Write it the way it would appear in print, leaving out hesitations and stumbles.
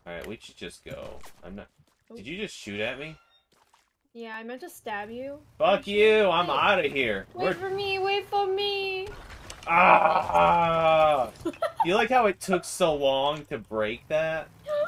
Alright, we should just go. I'm not... Ooh. Did you just shoot at me? Yeah, I meant to stab you. Fuck you! I'm out of here! Wait for me! Wait for me! Ah! You like how it took so long to break that?